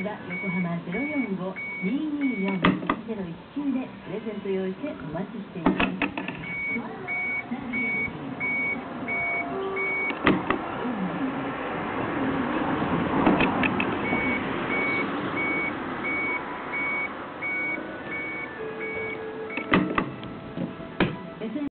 ら横浜045-224-1019でプレゼント用意してお待ちしています。